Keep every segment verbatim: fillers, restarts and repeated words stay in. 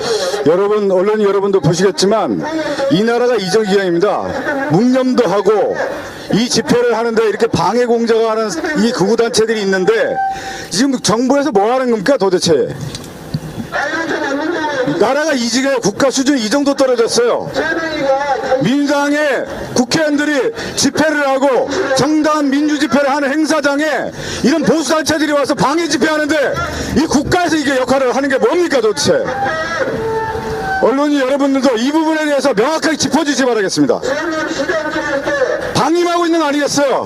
여러분, 언론 여러분도 보시겠지만 이 나라가 이정기강입니다. 묵념도 하고 이 집회를 하는데 이렇게 방해 공작하는 이 극우단체들이 있는데 지금 정부에서 뭐 하는 겁니까 도대체? 나라가 이지가 국가 수준이 이 정도 떨어졌어요. 민주당의 국회의원들이 집회를 하고 정당한 민주 집회를 하는 행사장에 이런 보수단체들이 와서 방해 집회하는데 이 국가에서 이게 역할을 하는 게 뭡니까 도대체? 언론이 여러분들도 이 부분에 대해서 명확하게 짚어주시 바라겠습니다. 방임하고 있는 거 아니겠어요?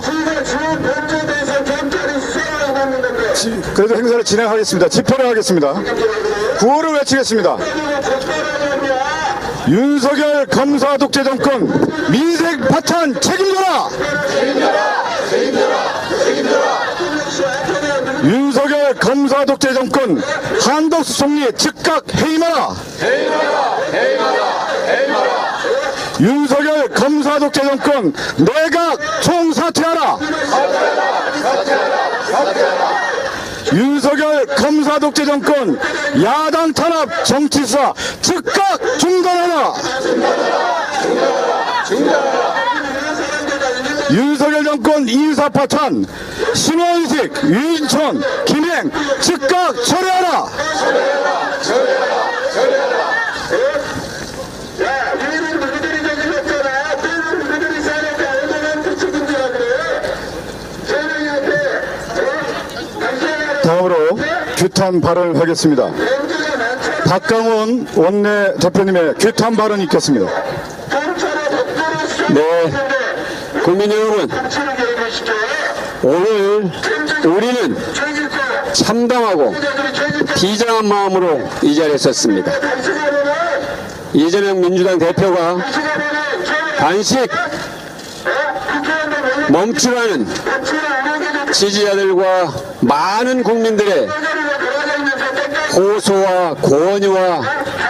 지, 그래도 행사를 진행하겠습니다. 집회를 하겠습니다. 구호를 외치겠습니다. 윤석열 검사 독재 정권 민생 파탄 책임져라! 책임져라! 책임져라! 책임져라! 윤석열 검사 독재 정권 한덕수 총리 즉각 해임하라! 해임하라! 해임하라! 해임하라! 윤석열 검사 독재 정권 내각 총사퇴하라! 사퇴하라! 사퇴하라! 사퇴하라! 윤석열 검사 독재 정권 야당 탄압 정치수사 즉각 중단하라! 중단하라! 중단하라! 중단하라! 윤석열 정권 인사 파탄 신원식, 유인천, 김행 즉각 철회하라! 철회하라! 철회하라! 철회하라! 다음으로 규탄 발언을 하겠습니다. 박강원 원내대표님의 규탄 발언이 있겠습니다. 네, 국민 여러분, 오늘 우리는 참담하고 비장한 마음으로 이 자리에 섰습니다. 이재명 민주당 대표가 단식 멈추라는 지지자들과 많은 국민들의 호소와 권유와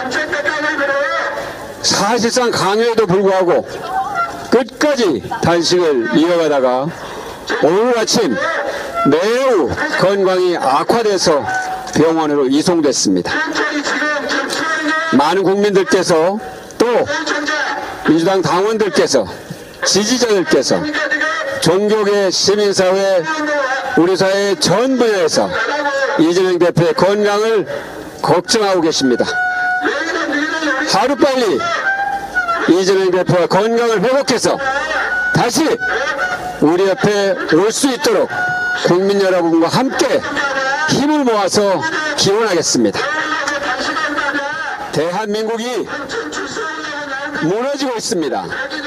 사실상 강요에도 불구하고 끝까지 단식을 이어가다가 오늘 아침 매우 건강이 악화돼서 병원으로 이송됐습니다. 많은 국민들께서 또 민주당 당원들께서 지지자들께서 종교계 시민사회 우리 사회 전 분야에서 이재명 대표의 건강을 걱정하고 계십니다. 하루빨리 이재명 대표가 건강을 회복해서 다시 우리 옆에 올 수 있도록 국민 여러분과 함께 힘을 모아서 기원하겠습니다. 대한민국이 무너지고 있습니다.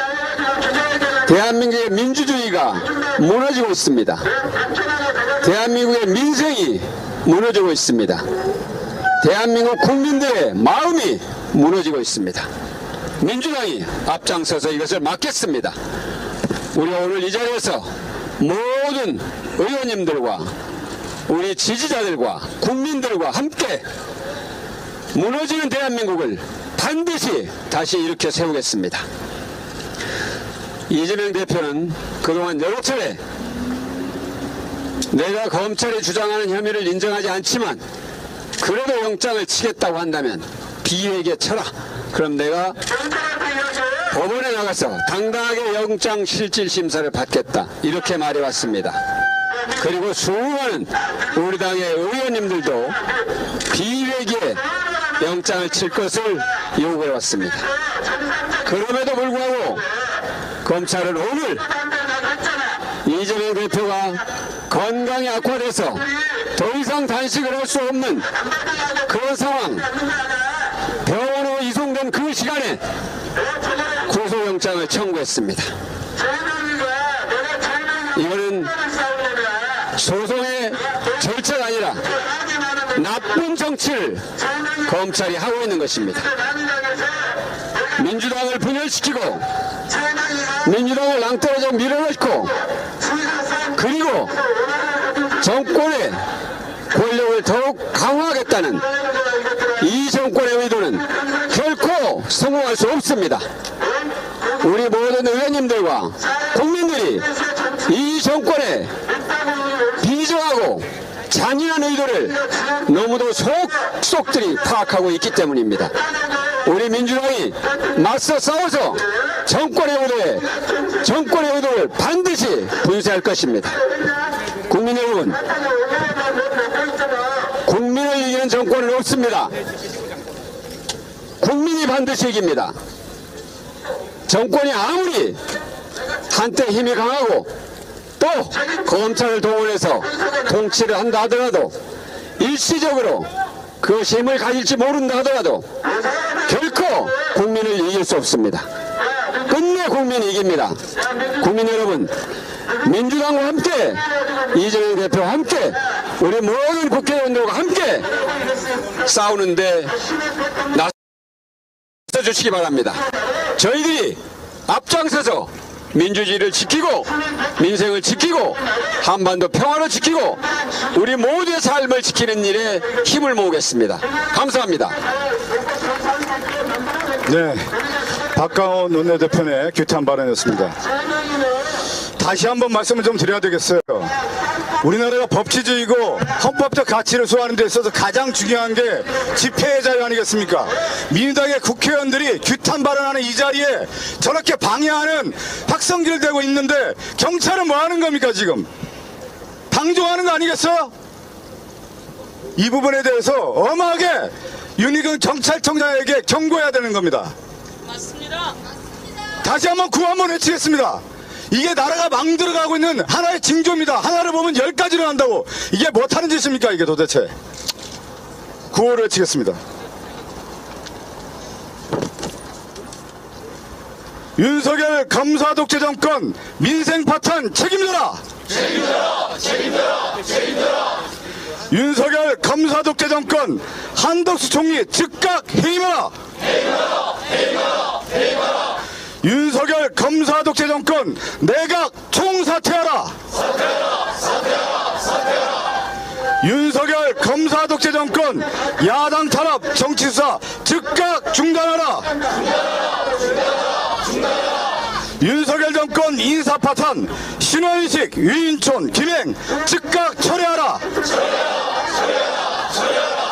대한민국의 민주주의가 무너지고 있습니다. 대한민국의 민생이 무너지고 있습니다. 대한민국 국민들의 마음이 무너지고 있습니다. 민주당이 앞장서서 이것을 막겠습니다. 우리가 오늘 이 자리에서 모든 의원님들과 우리 지지자들과 국민들과 함께 무너지는 대한민국을 반드시 다시 일으켜 세우겠습니다. 이재명 대표는 그동안 여러 차례 내가 검찰이 주장하는 혐의를 인정하지 않지만 그래도 영장을 치겠다고 한다면 비위에게 쳐라. 그럼 내가 법원에 나가서 당당하게 영장 실질 심사를 받겠다. 이렇게 말해왔습니다. 그리고 수많은 우리 당의 의원님들도 비위에게 영장을 칠 것을 요구해왔습니다. 그럼에도 불구하고 검찰은 오늘 이재명 대표가 건강이 악화돼서 더 이상 단식을 할 수 없는 그런 상황, 병원으로 이송된 그 시간에 구속영장을 청구했습니다. 이거는 소송의 절차가 아니라 나쁜 정치를 검찰이 하고 있는 것입니다. 민주당을 분열시키고 민주당을 낭떠러져 밀어넣고 그리고 정권의 권력을 더욱 강화하겠다는 이 정권의 의도는 결코 성공할 수 없습니다. 우리 모든 의원님들과 국민들이 이 정권에 비정하고 잔인한 의도를 너무도 속속들이 파악하고 있기 때문입니다. 우리 민주당이 맞서 싸워서 정권의 의도에 정권의 의도를 반드시 분쇄할 것입니다. 국민 여러분, 국민을 이기는 정권은 없습니다. 국민이 반드시 이깁니다. 정권이 아무리 한때 힘이 강하고 또 검찰을 동원해서 통치를 한다 하더라도 일시적으로 그 힘을 가질지 모른다 하더라도 결코 국민을 이길 수 없습니다. 끝내 국민이 이깁니다. 국민 여러분, 민주당과 함께 이재명 대표와 함께 우리 모든 국회의원들과 함께 싸우는데 나서 주시기 바랍니다. 저희들이 앞장서서 민주주의를 지키고 민생을 지키고 한반도 평화를 지키고 우리 모두의 삶을 지키는 일에 힘을 모으겠습니다. 감사합니다. 네, 박강원 원내대표의 규탄 발언이었습니다. 다시 한번 말씀을 좀 드려야 되겠어요. 우리나라가 법치주의고 헌법적 가치를 수호하는 데 있어서 가장 중요한 게 집회의 자유 아니겠습니까? 민주당의 국회의원들이 규탄 발언하는 이 자리에 저렇게 방해하는 확성기를 대고 있는데 경찰은 뭐 하는 겁니까 지금? 방종하는 거 아니겠어요? 이 부분에 대해서 엄하게 윤희근 경찰청장에게 경고해야 되는 겁니다. 맞습니다. 다시 한번 구호 한번 외치겠습니다. 이게 나라가 망들어가고 있는 하나의 징조입니다. 하나를 보면 열 가지를 한다고. 이게 못하는 짓입니까 이게 도대체. 구호를 외치겠습니다. 윤석열 검사 독재 정권 민생 파탄 책임져라. 책임져라! 책임져라! 책임져라! 윤석열 검사 독재 정권 한덕수 총리 즉각 해임하라. 해임하라! 해임하라! 해임하라! 윤석열 검사 독재 정권 내각 총사퇴하라. 사퇴하라! 사퇴하라! 사퇴하라! 윤석열 검사 독재 정권 야당 탄압 정치수사 즉각 중단하라. 중단하라! 중단하라! 중단하라! 윤석열 정권 인사 파탄 신원식 위인촌 김행 즉각 철회하라. 처리하라! 처리하라! 처리하라!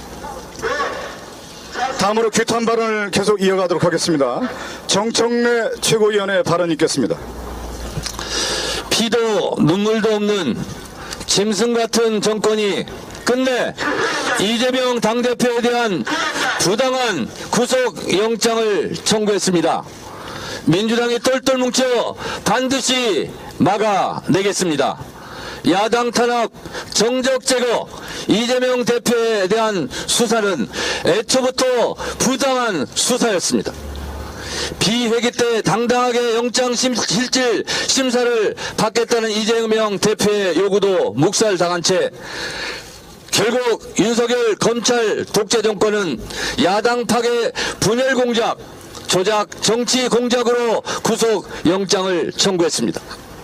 다음으로 규탄 발언을 계속 이어가도록 하겠습니다. 정청래 최고위원의 발언 있겠습니다. 피도 눈물도 없는 짐승 같은 정권이 끝내 이재명 당대표에 대한 부당한 구속영장을 청구했습니다. 민주당이 똘똘 뭉쳐 반드시 막아내겠습니다. 야당 탄압, 정적 제거, 이재명 대표에 대한 수사는 애초부터 부당한 수사였습니다. 비회기 때 당당하게 영장실질 심사를 받겠다는 이재명 대표의 요구도 묵살당한 채 결국 윤석열 검찰 독재 정권은 야당 파괴 분열 공작, 조작 정치 공작으로 구속영장을 청구했습니다.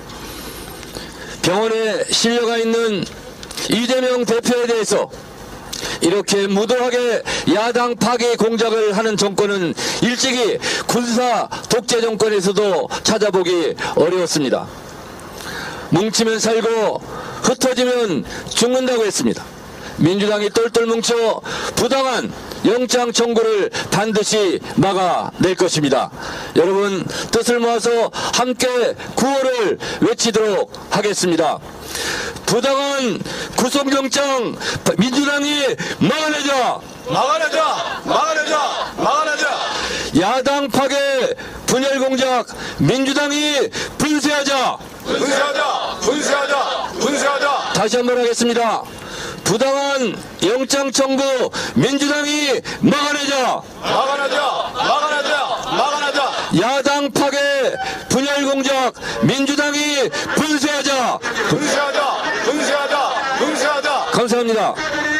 병원에 실려가 있는 이재명 대표에 대해서 이렇게 무도하게 야당 파괴 공작을 하는 정권은 일찍이 군사 독재 정권에서도 찾아보기 어려웠습니다. 뭉치면 살고 흩어지면 죽는다고 했습니다. 민주당이 똘똘 뭉쳐 부당한 영장 청구를 반드시 막아낼 것입니다. 여러분 뜻을 모아서 함께 구호를 외치도록 하겠습니다. 부당한 구속영장 민주당이 막아내자. 막아내자. 막아내자. 막아내자. 야당 파괴 분열 공작 민주당이 분쇄하자. 분쇄하자. 분쇄하자. 분쇄하자. 다시 한번 하겠습니다. 부당한 영장 청구 민주당이 막아내자. 막아내자. 막아내자. 막아내자. 야당 파괴 분열 공작 민주당이 분쇄하자. 분쇄하자. 분쇄하자. 분쇄하자. 감사합니다.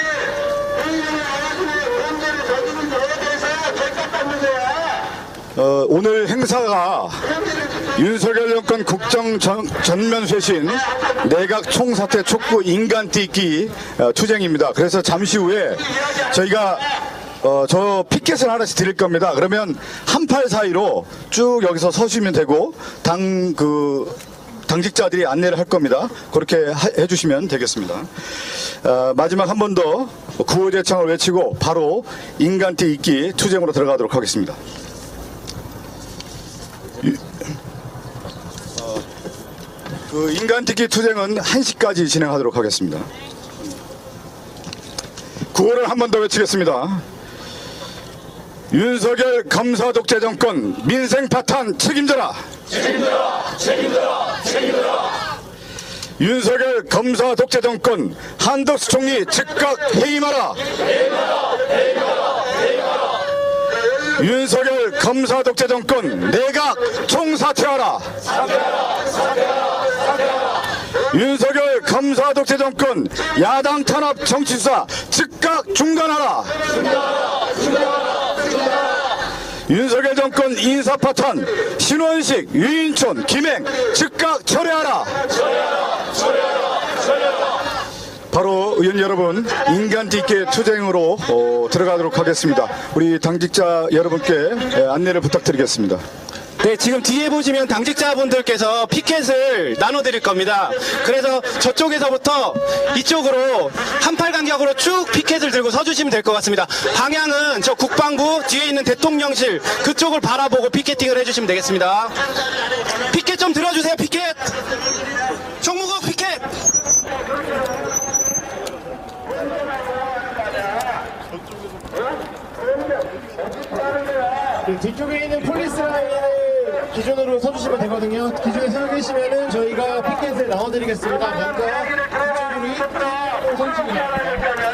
어, 오늘 행사가 윤석열 정권 국정 전, 전면 쇄신 내각 총사퇴 촉구 인간 띠기 어, 투쟁입니다. 그래서 잠시 후에 저희가 어, 저 피켓을 하나씩 드릴 겁니다. 그러면 한 팔 사이로 쭉 여기서 서시면 되고 당 그 당직자들이 안내를 할 겁니다. 그렇게 하- 해주시면 되겠습니다. 어, 마지막 한 번 더 구호제창을 외치고 바로 인간티 잇기 투쟁으로 들어가도록 하겠습니다. 이- 어, 그 인간티 잇기 투쟁은 한 시까지 진행하도록 하겠습니다. 구호를 한 번 더 외치겠습니다. 윤석열 검사 독재 정권 민생 파탄 책임져라. 책임져라 책임져라 책임져라 윤석열 검사 독재 정권 한덕수 총리 즉각 해임하라. 윤석열 검사 독재 정권 내각 총사퇴하라. 윤석열 검사 독재 정권 야당 탄압 정치 수사 즉각 중단하라. 윤석열 정권 인사 파탄 신원식, 유인촌, 김행 즉각 철회하라. 바로 의원 여러분, 인간티 있게 투쟁으로 어, 들어가도록 하겠습니다. 우리 당직자 여러분께 예, 안내를 부탁드리겠습니다. 네, 지금 뒤에 보시면 당직자분들께서 피켓을 나눠드릴 겁니다. 그래서 저쪽에서부터 이쪽으로 한팔 간격으로 쭉 피켓을 들고 서주시면 될 것 같습니다. 방향은 저 국방부 뒤에 있는 대통령실 그쪽을 바라보고 피켓팅을 해주시면 되겠습니다. 피켓 좀 들어주세요. 피켓. 총무국 피켓. 네, 뒤쪽에 있는 폴리스 라인을 기준으로 서주시면 되거든요. 기준에 서 계시면은 저희가 피켓을 나눠드리겠습니다. 먼저 뒤쪽으로 이끌어 서주시면 됩니다.